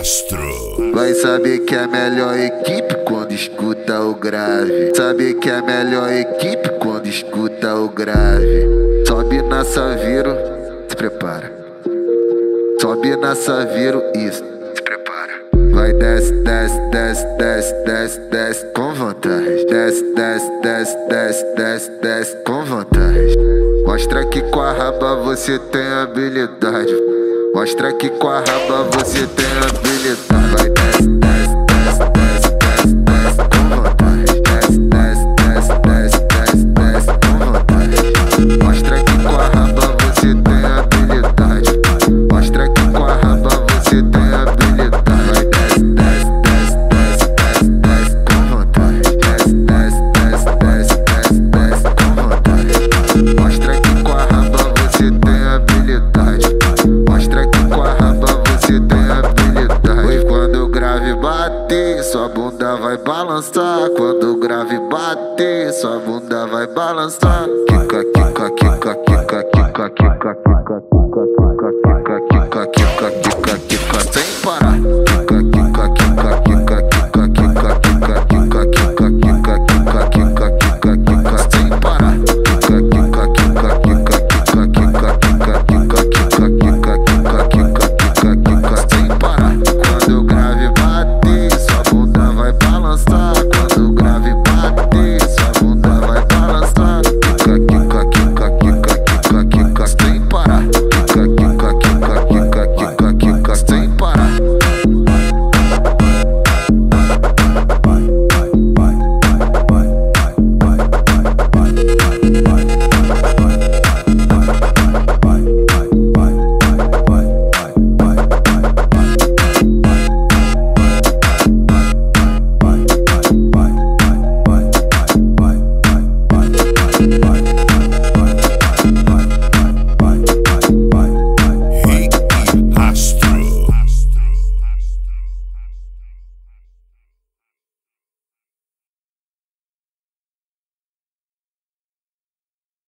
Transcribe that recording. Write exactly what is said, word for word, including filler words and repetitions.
Rastro. Vai saber que é a melhor equipe quando escuta o grave. Saber que é a melhor equipe quando escuta o grave. Sobe na Saveiro, se prepara. Sobe na Saveiro, isso, se prepara. Vai desce, desce, desce, desce, desce, desce com vontade. Desce, desce, desce, desce, desce, desce com vontade. Mostra que com a raba você tem habilidade. Mostra que com a raba você tem habilidade. Vai desce, desce, desce, desce, desce, desce com vontade. Desce, desce, desce, desce, desce, desce com vontade. Mostra que com a raba você tem habilidade. Mostra que com a raba você tem habilidade. Vai desce, desce, desce, desce, desce, desce com vontade. Desce, desce, desce, desce, desce, desce com vontade. Mostra que com a raba você tem habilidade. Mostra que com a raba você tem habilidade. Pois quando o grave bater, sua bunda vai balançar. Quando o grave bater, sua bunda vai balançar. Quica,